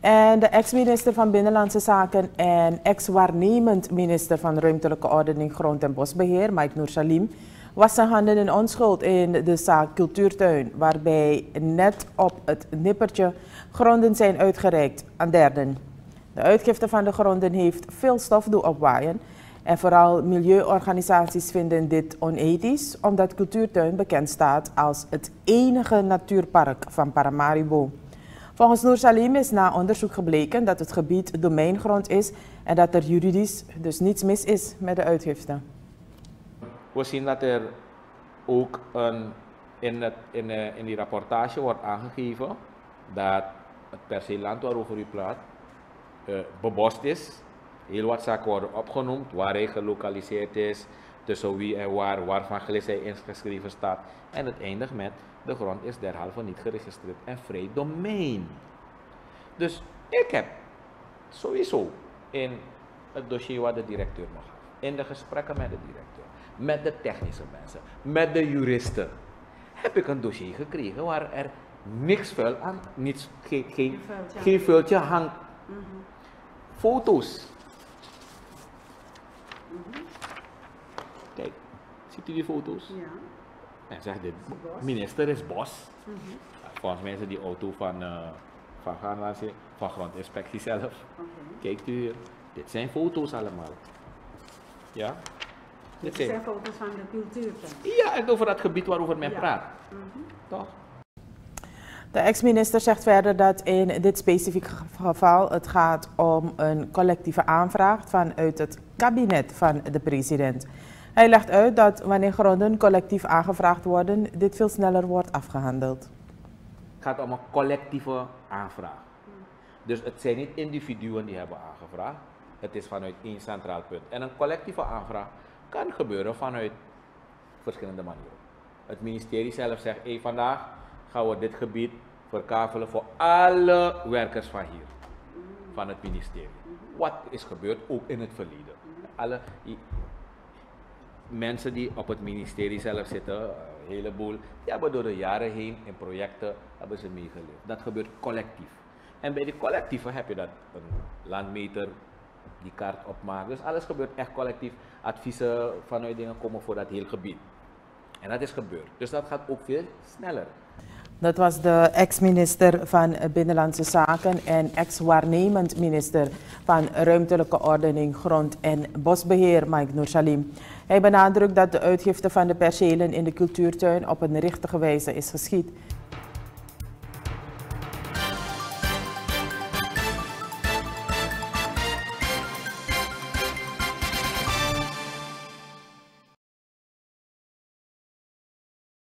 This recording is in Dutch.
En de ex-minister van Binnenlandse Zaken en ex-waarnemend minister van Ruimtelijke Ordening, Grond- en Bosbeheer, Mike Noor Salim, was zijn handen in onschuld in de zaak Cultuurtuin, waarbij net op het nippertje gronden zijn uitgereikt aan derden. De uitgifte van de gronden heeft veel stof doen opwaaien en vooral milieuorganisaties vinden dit onethisch, omdat Cultuurtuin bekend staat als het enige natuurpark van Paramaribo. Volgens Noor Salim is na onderzoek gebleken dat het gebied domeingrond is en dat er juridisch dus niets mis is met de uitgifte. We zien dat er ook in die rapportage wordt aangegeven dat het perceelland waarover u praat bebost is. Heel wat zaken worden opgenoemd, waar hij gelokaliseerd is, tussen wie en waarvan hij ingeschreven staat. En het eindigt met de grond is derhalve niet geregistreerd en vrij domein. Dus ik heb sowieso in het dossier wat de directeur nog had, in de gesprekken met de directeur, met de technische mensen, met de juristen, heb ik een dossier gekregen waar er niks vuil aan, geen vuiltje hangt. Foto's. Kijk, ziet u die foto's? Ja. En zegt de minister is Bos. Volgens mij is het die auto van grondinspectie zelf. Kijkt u hier, dit zijn foto's allemaal. Ja? Dit zijn foto's van de cultuurtuin. Ja, en over dat gebied waarover men praat. Toch? De ex-minister zegt verder dat in dit specifieke geval het gaat om een collectieve aanvraag vanuit het kabinet van de president. Hij legt uit dat wanneer gronden collectief aangevraagd worden, dit veel sneller wordt afgehandeld. Het gaat om een collectieve aanvraag. Dus het zijn niet individuen die hebben aangevraagd, het is vanuit één centraal punt. En een collectieve aanvraag kan gebeuren vanuit verschillende manieren. Het ministerie zelf zegt, vandaag gaan we dit gebied verkavelen voor alle werkers van hier, van het ministerie. Wat is gebeurd ook in het verleden. Alle mensen die op het ministerie zelf zitten, een heleboel, die hebben door de jaren heen in projecten hebben ze meegeleefd. Dat gebeurt collectief. En bij die collectieven heb je dat een landmeter die kaart opmaakt. Dus alles gebeurt echt collectief. Adviezen vanuit dingen komen voor dat hele gebied. En dat is gebeurd. Dus dat gaat ook veel sneller. Dat was de ex-minister van Binnenlandse Zaken en ex-waarnemend minister van Ruimtelijke Ordening, Grond- en Bosbeheer, Mike Noor Salim. Hij benadrukt dat de uitgifte van de percelen in de cultuurtuin op een richtige wijze is geschied